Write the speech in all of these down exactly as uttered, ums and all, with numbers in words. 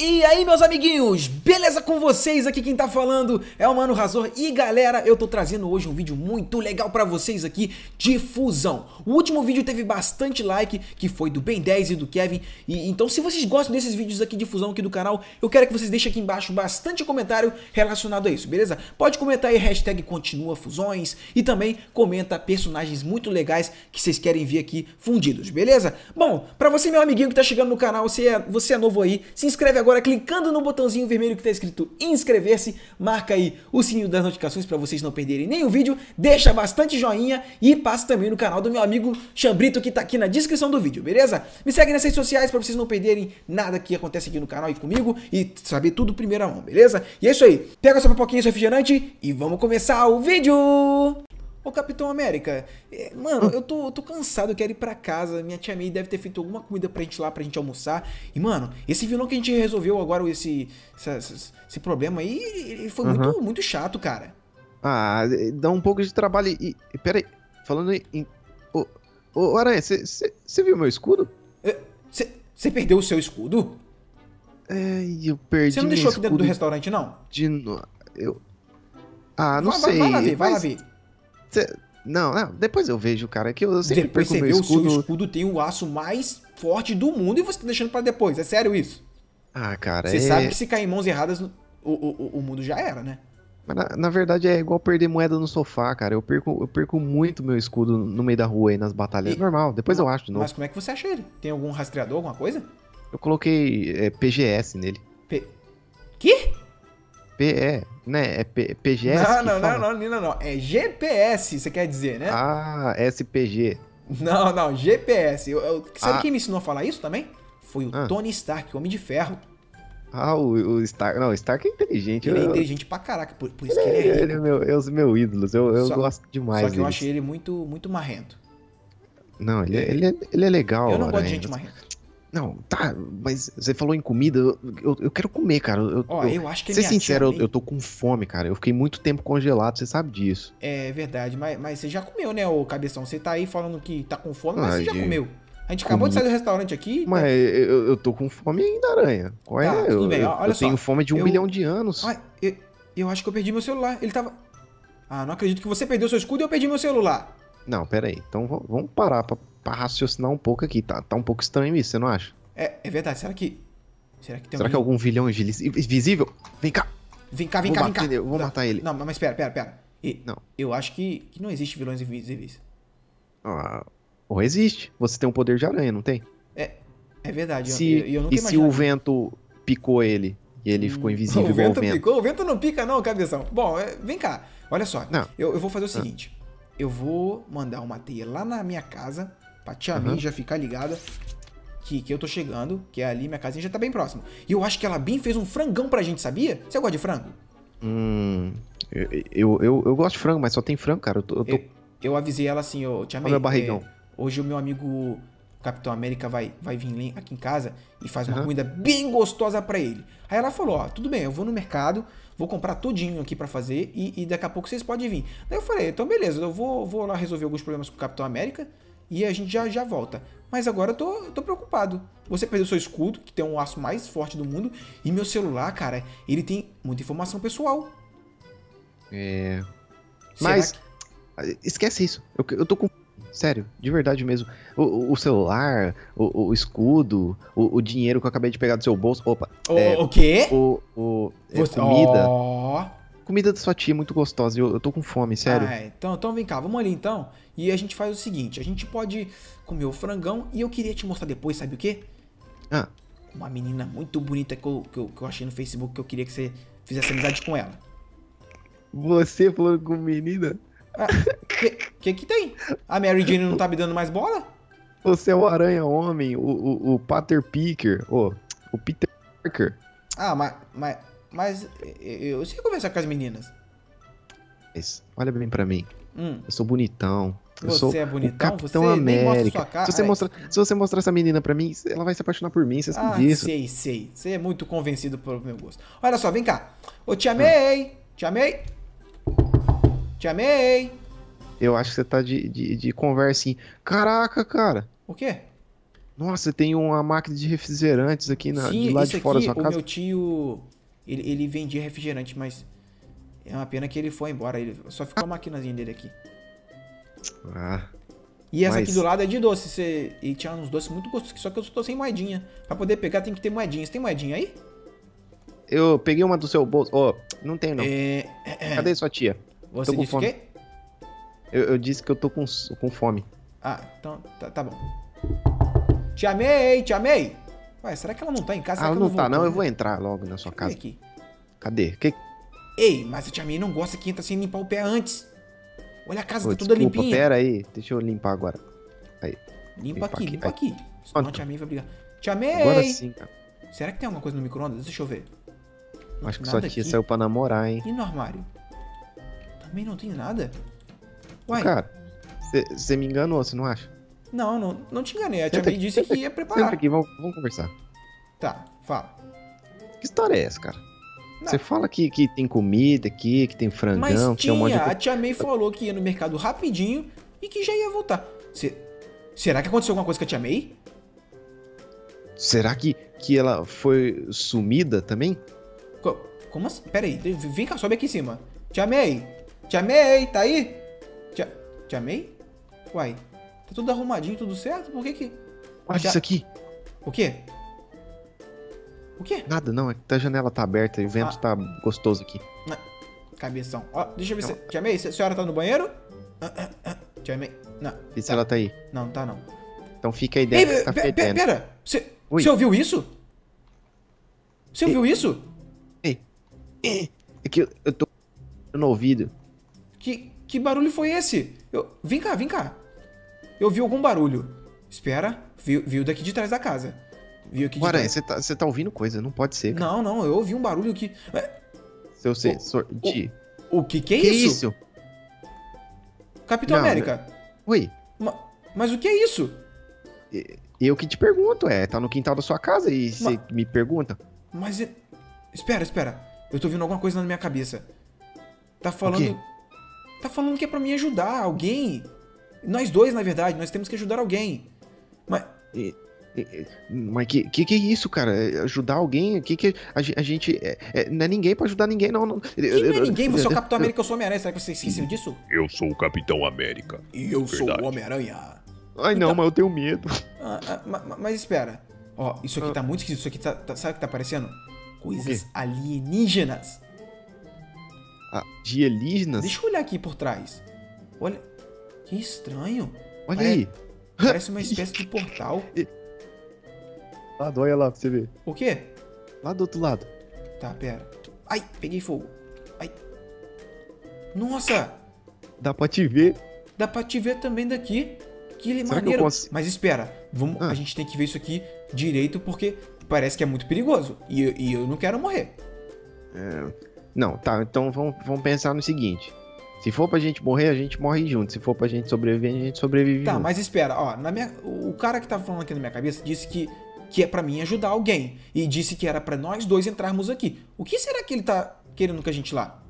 E aí, meus amiguinhos, beleza com vocês? Aqui quem tá falando é o Mano Razor. E galera, eu tô trazendo hoje um vídeo muito legal pra vocês aqui de fusão. O último vídeo teve bastante like, que foi do Ben dez e do Kevin. E então se vocês gostam desses vídeos aqui de fusão aqui do canal, eu quero que vocês deixem aqui embaixo bastante comentário relacionado a isso, beleza? Pode comentar aí hashtag continua fusões e também comenta personagens muito legais que vocês querem ver aqui fundidos, beleza? Bom, pra você, meu amiguinho que tá chegando no canal, você é, você é novo aí, se inscreve agora clicando no botãozinho vermelho que está escrito inscrever-se, marca aí o sininho das notificações para vocês não perderem nenhum vídeo, deixa bastante joinha e passa também no canal do meu amigo Chambrito que tá aqui na descrição do vídeo, beleza? Me segue nas redes sociais para vocês não perderem nada que acontece aqui no canal e comigo e saber tudo primeira mão, beleza? E é isso aí, pega sua pipoquinha e seu refrigerante e vamos começar o vídeo! Ô Capitão América, é, mano, eu tô, eu tô cansado, eu quero ir pra casa. Minha tia May deve ter feito alguma comida pra gente lá, pra gente almoçar. E, mano, esse vilão que a gente resolveu agora, esse, esse, esse problema aí, ele foi uhum. muito, muito chato, cara. Ah, dá um pouco de trabalho. E, e pera aí, falando em... Ô, ô Aranha, você viu meu escudo? Você perdeu o seu escudo? É, eu perdi. Você não deixou aqui dentro do restaurante, não? De novo. Eu... Ah, não vai, sei. Vai, vai lá ver, vai mas... lá ver. Cê... Não, não, depois eu vejo, cara, que eu sempre depois perco você meu vê escudo. O seu escudo tem o aço mais forte do mundo e você tá deixando pra depois, é sério isso? Ah, cara, Você é... sabe que se cair em mãos erradas, o, o, o mundo já era, né? Mas na, na verdade é igual perder moeda no sofá, cara. Eu perco, eu perco muito meu escudo no meio da rua aí nas batalhas. E... É normal, depois não, eu acho de novo. Mas como é que você acha ele? Tem algum rastreador, alguma coisa? Eu coloquei é, P G S nele. P... Que? P, é, né? É P, PGS? Não, não, não, não, não, não. É G P S, você quer dizer, né? Ah, S P G. Não, não, G P S. Eu, eu, sabe ah. quem me ensinou a falar isso também? Foi o ah. Tony Stark, o Homem de Ferro. Ah, o, o Stark. Não, o Stark é inteligente. Ele eu, é inteligente pra caraca, por, por isso que ele é rico. Ele é meu, é os meus ídolos, eu, eu só, gosto demais Só que deles. eu achei ele muito, muito marrento. Não, ele, é, ele, é, ele é legal. Eu não gosto Aranha. de gente marrenta. Não, tá, mas você falou em comida, eu, eu, eu quero comer, cara. Eu, Ó, eu, eu acho que é ser minha sincero, tia, eu, eu tô com fome, cara. Eu fiquei muito tempo congelado, você sabe disso. É verdade, mas, mas você já comeu, né, ô Cabeção? Você tá aí falando que tá com fome, mas ah, você já eu... comeu. A gente acabou de sair do restaurante aqui. Mas né? eu, eu tô com fome ainda, Aranha. Qual é? Tá, tudo eu, bem, eu, olha eu só. tenho fome de um eu... milhão de anos. Ah, eu, eu acho que eu perdi meu celular. Ele tava... Ah, não acredito que você perdeu seu escudo e eu perdi meu celular. Não, pera aí. Então vamos parar pra, pra raciocinar um pouco aqui. Tá, tá um pouco estranho isso, você não acha? É, é verdade. Será que... Será que tem Será alguém... que é algum vilão invisível? Vem cá. Vem cá, vem vou cá, vem cá. Ele, eu vou não, matar ele. Não, mas pera, pera, pera. E, não. Eu acho que, que não existe vilões invisíveis. Ah, ou existe. Você tem um poder de aranha, não tem? É, é verdade. Se, eu, eu nunca e se o vento picou ele e ele hum, ficou invisível o igual vento o vento? Picou? O vento não pica não, cabeção. Bom, é, vem cá. Olha só. Não. Eu, eu vou fazer o seguinte. Ah. Eu vou mandar uma teia lá na minha casa pra tia May já ficar ligada. Que, que eu tô chegando, que é ali, minha casinha já tá bem próximo. E eu acho que ela bem fez um frangão pra gente, sabia? Você gosta de frango? Hum, eu, eu, eu, eu gosto de frango, mas só tem frango, cara. Eu, tô, eu, tô... eu, eu avisei ela assim, eu te amei. Olha meu barrigão. É, hoje o meu amigo Capitão América vai, vai vir aqui em casa e faz uma uhum. comida bem gostosa pra ele. Aí ela falou, ó, tudo bem, eu vou no mercado, vou comprar tudinho aqui pra fazer e, e daqui a pouco vocês podem vir. Daí eu falei, então beleza, eu vou, vou lá resolver alguns problemas com o Capitão América e a gente já, já volta. Mas agora eu tô, eu tô preocupado. Você perdeu seu escudo, que tem um aço mais forte do mundo, e meu celular, cara, ele tem muita informação pessoal. É... Será Mas, que... esquece isso. Eu, eu tô com... Sério, de verdade mesmo. O, o celular, o, o escudo, o, o dinheiro que eu acabei de pegar do seu bolso... Opa. O, é, o quê? O, o, é, Você... comida. Oh. Comida da sua tia é muito gostosa. Eu, eu tô com fome, sério. Ah, então, então vem cá, vamos ali então. E a gente faz o seguinte, a gente pode comer o frangão e eu queria te mostrar depois, sabe o quê? Ah. Uma menina muito bonita que eu, que eu, que eu achei no Facebook que eu queria que você fizesse amizade com ela. Você falando com menina? Ah, que, que que tem? A Mary Jane não tá me dando mais bola? Você é o Aranha Homem, o, o, o Peter Picker, oh, o Peter Parker. Ah, mas, mas, mas eu, eu sei conversar com as meninas. Mas, olha bem pra mim. Hum. Eu sou bonitão. Eu você sou é bonitão? o Capitão você América. nem mostra sua cara. Se você, Ai. mostrar, se você mostrar essa menina pra mim, ela vai se apaixonar por mim, você sabe Ah, disso. sei, sei. Você é muito convencido pelo meu gosto. Olha só, vem cá. Ô, Tia May! Tia May! Tia May! Eu acho que você tá de, de, de conversa assim. Caraca, cara. O quê? Nossa, tem uma máquina de refrigerantes aqui na, Sim, de lá isso de fora da aqui, sua o casa. meu tio, ele, ele vendia refrigerante, mas é uma pena que ele foi embora. Ele só ficou a maquinazinha dele aqui. Ah, E essa mas... aqui do lado é de doce. Você... E tinha uns doces muito gostosos, só que eu tô sem moedinha. Pra poder pegar tem que ter moedinha. Você tem moedinha aí? Eu peguei uma do seu bolso. Ó, não tenho não. É... Cadê sua tia? Você Tô com disse o fome. quê? Eu, eu disse que eu tô com, com fome. Ah, então tá, tá bom. Te amei, te amei. Ué, será que ela não tá em casa? Ah, Será ela que não tá voltou, não, eu né? vou entrar logo na sua Deixa eu ver casa. aqui. Cadê? Que... Ei, mas a tia May não gosta que entra sem limpar o pé antes. Olha a casa, Ô, tá toda desculpa, limpinha. pera aí. Deixa eu limpar agora. Aí. Limpa Limpa aqui, aqui, limpa aí. aqui. Senão a Pronto. tia May vai brigar. Tia May! Agora sim, cara. Será que tem alguma coisa no micro-ondas? Deixa eu ver. Não Acho tem que sua nada tia aqui. saiu pra namorar, hein? E no armário? Também não tem nada. Uai, Cara, você me enganou, você não acha? não, não, não te enganei. A tia Senta May aqui, disse senta que ia Senta preparar. aqui, vamos, vamos conversar. Tá, fala. Que história é essa, cara? Não. Você fala que, que tem comida aqui, que tem frangão, Mas que tem tinha, um monte de a coisa. tia May falou que ia no mercado rapidinho e que já ia voltar. Cê- Será que aconteceu alguma coisa com a tia May? Será que, que ela foi sumida também? Co- Como assim? Pera aí, vem cá, sobe aqui em cima. Tia May! Tia May, tá aí? Tia, tia May? Uai, tá tudo arrumadinho, tudo certo? Por que que... Olha Já- isso aqui. O quê? O quê? Nada, não. É que a janela tá aberta e o vento Ah. tá gostoso aqui. Cabeção. Ó, deixa eu ver se... Tia May, a senhora tá no banheiro? Ah, ah, ah. Tia May... Não, E se ela tá aí? não, tá não. Então fica aí Ei, dentro, pe- tá pe- feio pe- dentro. pera! Você Oi. você ouviu isso? Você ouviu isso? É que eu, eu tô no ouvido. Que, que barulho foi esse? Eu, vem cá, vem cá. Eu vi algum barulho. Espera, viu, viu daqui de trás da casa. Viu aqui de Guaranha, trás. você tá, você tá ouvindo coisa, não pode ser, cara. Não, não, eu ouvi um barulho que... É, Seu sensor de... o que que é Que isso? isso? Capitão Não, América. Oi, Ma- mas o que é isso? eu que te pergunto, é, tá no quintal da sua casa e você me pergunta? Mas... é- Espera, espera. Eu tô vendo alguma coisa na minha cabeça. Tá quê? falando... Tá falando que é pra me ajudar, alguém. Nós dois, na verdade, nós temos que ajudar alguém. Mas... E- e- Mas que, que que é isso, cara? É ajudar alguém? Que que a, gen- a gente... é- é- não é ninguém pra ajudar ninguém, não. não. Quem não é ninguém? Você é o Capitão América, eu sou o Homem-Aranha. Será que vocês esqueceram disso? Eu sou o Capitão América. E eu sou Verdade. o Homem-Aranha. Ai, não, Então- mas eu tenho medo. Ah, ah, ma- ma- mas espera. Ó, isso aqui Ah. tá muito esquisito. Isso aqui tá, tá- sabe o que tá parecendo? Coisas quê? alienígenas. Ah, de alienígenas? Deixa eu olhar aqui por trás. Olha. Que estranho. Olha Pare- aí. Parece uma espécie de portal. Lado, olha lá pra você ver. O quê? Lá do outro lado. Tá, pera. Ai, peguei fogo. Ai. Nossa! Dá pra te ver. Dá pra te ver também daqui. Que ele é Será que eu maneiro. consigo- Mas espera, vamos, Ah. a gente tem que ver isso aqui direito porque parece que é muito perigoso. E, eu- e eu não quero morrer. Não, tá, então vamos, vamos pensar no seguinte. Se for pra gente morrer, a gente morre junto. Se for pra gente sobreviver, a gente sobrevive Tá, junto. mas espera, ó, na minha, o cara que tava falando aqui na minha cabeça disse que, que é pra mim ajudar alguém. E disse que era pra nós dois entrarmos aqui. O que será que ele tá querendo com a gente ir lá?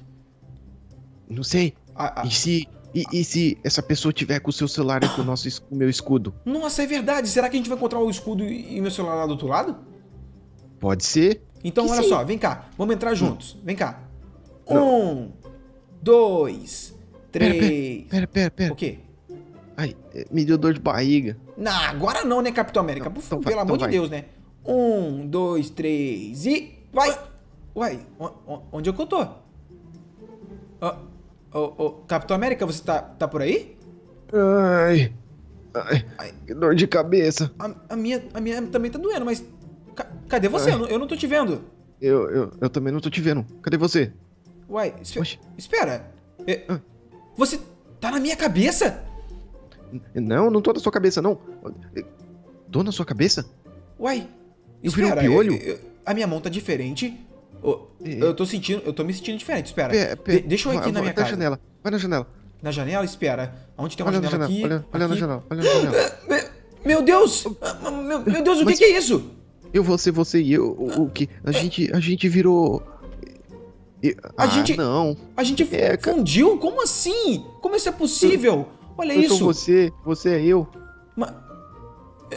Não sei. A- a- E se, e, e se essa pessoa tiver com o seu celular e com o, nosso, es- com o meu escudo? Nossa, é verdade. Será que a gente vai encontrar o escudo e, e meu celular lá do outro lado? Pode ser. Então, Que olha sim. só, vem cá. Vamos entrar juntos. Vem cá. Não. Um, dois, Pera, três... Pera, pera, pera. O quê? Ai, eh, me deu dor de barriga. Não, agora não, né, Capitão América? Não, Por então favor, vai, pelo então amor de vai. Deus, né? Um, dois, três e... Vai! Uai, o- o- onde é que eu tô? Ó, ó, ó, Capitão América, você tá, tá por aí? Ai, ai, Ai. que dor de cabeça. A, a minha, a minha também tá doendo, mas... ca- cadê você? Ai. Eu não, eu não tô te vendo. Eu, eu, eu também não tô te vendo. Cadê você? Uai, espe- Oxe. espera. É, Ah. você tá na minha cabeça? Não, não tô na sua cabeça, não. Tô na sua cabeça? Uai, Eu virei um espera. piolho? eu- eu- a minha mão tá diferente. Ô, É. eu tô sentindo, eu tô me sentindo diferente, espera. Pé, pé. De- deixa eu ir aqui Vai- na vai minha na casa. janela. Vai na janela. Na janela, espera. Onde tem uma Olha na janela, janela. aqui? Olha, olha na aqui. janela. Olha na janela. Me- Meu Deus! Ah, Meu, meu Deus, o que, Mas- que é isso? Eu, você, você e eu. O, o que? A gente, a gente virou. E- A ah, gente- não. A gente fu- É, ca- fundiu? Como assim? Como isso é possível? Olha Eu isso. sou você, você é eu. Ma-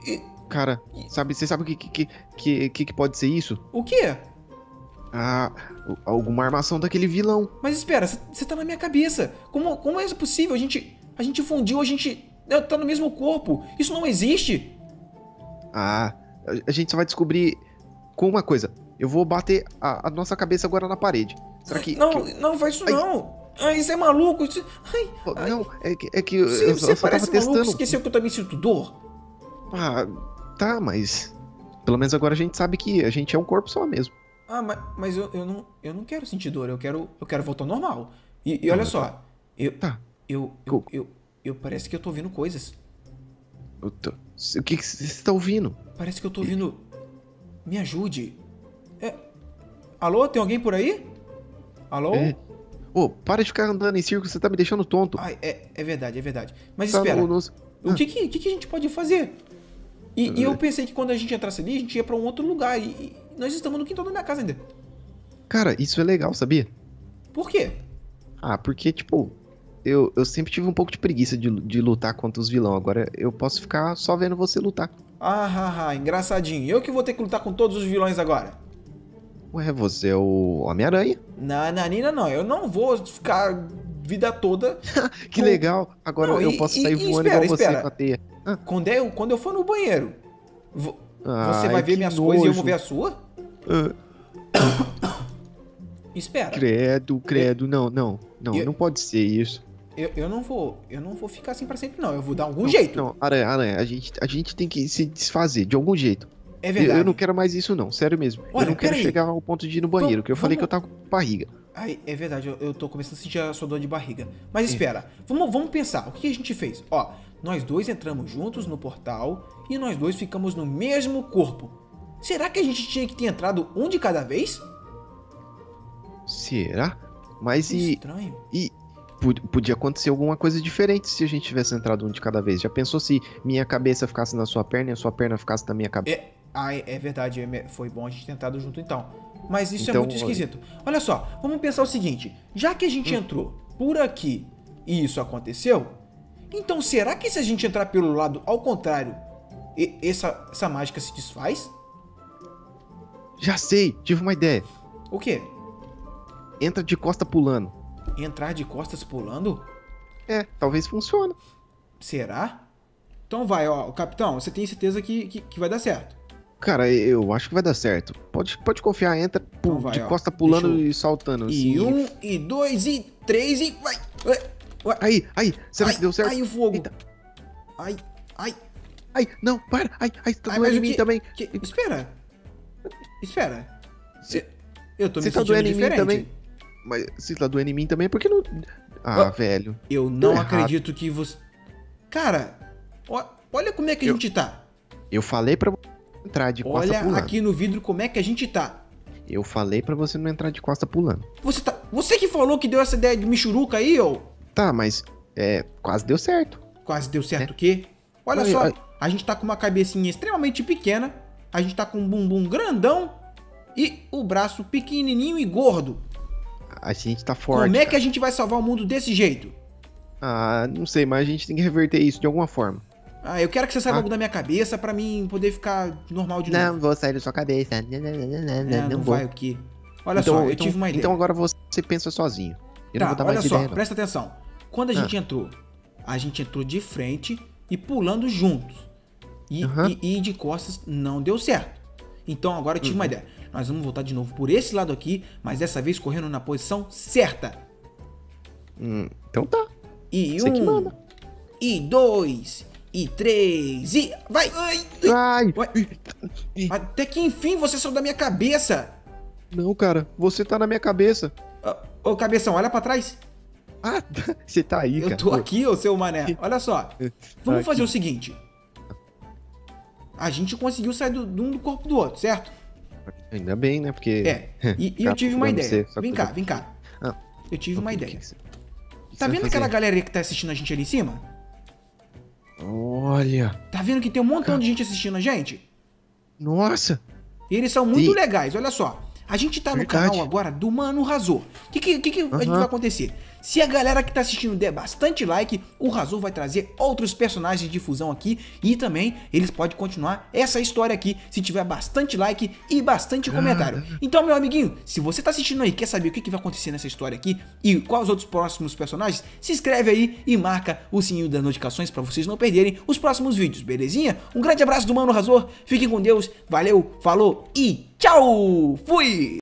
E- Cara, sabe, você sabe o que, que, que, que, que pode ser isso? O quê? Ah, o- alguma armação daquele vilão. Mas espera, você tá na minha cabeça. Como, como é isso possível? A gente, a gente fundiu, a gente né, tá no mesmo corpo. Isso não existe. Ah, a, a gente só vai descobrir com uma coisa. Eu vou bater a, a nossa cabeça agora na parede. Será que... Não, que eu- não faz isso Ai. não. Ai, isso é maluco. Isso... Ai, Pô, ai. Não, é que, é que eu, Você, eu você só, só tava parece maluco, testando. esqueceu que eu também sinto dor? Ah, tá, mas... Pelo menos agora a gente sabe que a gente é um corpo só mesmo. Ah, mas, mas eu, eu, não, eu não quero sentir dor, eu quero, eu quero voltar ao normal. E, e olha Ah, só, eu, Tá. eu, eu, eu, eu parece que eu tô ouvindo coisas. Eu tô- O que que você tá ouvindo? Parece que eu tô ouvindo... Me ajude. É... Alô, tem alguém por aí? Alô? É. Ô, para de ficar andando em círculo, você tá me deixando tonto. Ai, é, é verdade, é verdade. Mas Tá espera, no- no- o que, que, que que a gente pode fazer? E, e eu pensei que quando a gente entrasse ali, a gente ia pra um outro lugar. E, e nós estamos no quintal da minha casa ainda. Cara, isso é legal, sabia? Por quê? Ah, porque, tipo, eu, eu sempre tive um pouco de preguiça de, de lutar contra os vilões. Agora eu posso ficar só vendo você lutar. Ah, ah, ah, engraçadinho. Eu que vou ter que lutar com todos os vilões agora. Ué, você é o Homem-Aranha? Na Nanina, não. Eu não vou ficar vida toda. Que Com- legal! Agora Não, eu e- posso e- sair e voando espera, igual espera. você com a teia. Ah, Quando eu, quando eu for no banheiro, vo- você ai, vai ver que minhas coisas e eu nojo. vou ver a sua? Ah, Espera. credo, credo. Não, não. Não, Eu- não pode ser isso. Eu, eu não vou. Eu não vou ficar assim pra sempre, não. Eu vou dar algum Não, jeito. Não, Aranha, Aranha, a gente, a gente tem que se desfazer de algum jeito. É Eu, verdade. eu não quero mais isso, não. Sério mesmo. Olha, eu não quero peraí. chegar ao ponto de ir no banheiro, Vamos- que eu falei que vamos- eu tava com barriga. Ai, é verdade, eu, eu tô começando a sentir a sua dor de barriga. Mas espera, vamos, vamos pensar, o que a gente fez? Ó, nós dois entramos juntos no portal e nós dois ficamos no mesmo corpo. Será que a gente tinha que ter entrado um de cada vez? Será? Mas e, Estranho. e pu- podia acontecer alguma coisa diferente se a gente tivesse entrado um de cada vez. Já pensou se minha cabeça ficasse na sua perna e a sua perna ficasse na minha cabeça? É, ai, é verdade, é- foi bom a gente ter entrado junto então. Mas isso é Então, muito esquisito. Olha só, vamos pensar o seguinte, já que a gente entrou por aqui e isso aconteceu, então será que se a gente entrar pelo lado ao contrário, e- essa, essa mágica se desfaz? Já sei, tive uma ideia. O quê? Entra de costa pulando. Entrar de costas pulando? É, talvez funcione. Será? Então vai, ó, capitão, você tem certeza que, que, que vai dar certo? Cara, eu acho que vai dar certo. Pode, pode confiar, entra pu- Então vai, de ó. costa pulando Deixa eu- e saltando. E assim. um, e dois, e três, e vai! Ué, ué. Aí, aí, será Ai, que deu certo? Ai, o fogo! Eita. Ai, ai, Ai, não, para. Ai, ai, tá ai, doendo mas em o mim que- também. que- Espera! Espera! Cê- Eu tô me Você tá sentindo doendo em mim diferente. também? Mas se tá doendo em mim também, por que não... Ah, Ah. velho. Eu não Deu errado. acredito que você... Cara, ó- olha como é que a Eu- gente tá. Eu falei pra você entrar de costa Olha pulando. aqui no vidro como é que a gente tá. Eu falei pra você não entrar de costa pulando. Você tá... Você que falou que deu essa ideia de michuruca aí, ô... Tá, mas é, quase deu certo. Quase deu certo o quê? Olha Ai, só, ai. a gente tá com uma cabecinha extremamente pequena, a gente tá com um bumbum grandão e o braço pequenininho e gordo. A gente tá forte. Como é que cara. a gente vai salvar o mundo desse jeito? Ah, não sei, mas a gente tem que reverter isso de alguma forma. Ah, eu quero que você saia Ah. logo da minha cabeça pra mim poder ficar normal de novo. vou sair da sua cabeça. Não, não, não, não, Ah, não vou. vai o quê? Olha então, só, eu então- tive uma ideia. Então agora você pensa sozinho. Eu não Tá, vou dar olha mais só, ideia, não. presta atenção. Quando a gente entrou, a gente entrou de frente e pulando juntos. E, Aham. e, e de costas não deu certo. Então agora eu tive Uhum. uma ideia. Nós vamos voltar de novo por esse lado aqui, mas dessa vez correndo na posição certa. Hum, então tá. E Você que um, manda. e dois, e três, e... Vai! Ai, ai. Ai! Ué, até que enfim você saiu da minha cabeça. Não, cara, você tá na minha cabeça. Ô, ô, cabeção, olha pra trás. Ah, você tá aí, Eu cara. tô aqui, ô seu mané. Olha só. Vamos Aqui. fazer o seguinte. A gente conseguiu sair do, de um do corpo do outro, certo? Ainda bem, né? Porque. É. E, e eu Tá tive uma procurando ideia. ser, só Vem que cá, eu- vem cá. Ah, Eu tive uma o que ideia. que você- o que Tá você vendo vai aquela fazer? galera que tá assistindo a gente ali em cima? Olha. Tá vendo que tem um montão de gente assistindo a gente? Nossa. E eles são muito Sim. legais, olha só. A gente tá no Verdade. canal agora do Mano Razor. O que, que, que, que a gente Aham. vai acontecer? Se a galera que tá assistindo der bastante like, o Razor vai trazer outros personagens de fusão aqui e também eles podem continuar essa história aqui se tiver bastante like e bastante comentário. Então, meu amiguinho, se você tá assistindo aí e quer saber o que, que vai acontecer nessa história aqui e quais os outros próximos personagens, se inscreve aí e marca o sininho das notificações para vocês não perderem os próximos vídeos, belezinha? Um grande abraço do Mano Razor, fiquem com Deus, valeu, falou e tchau! Fui!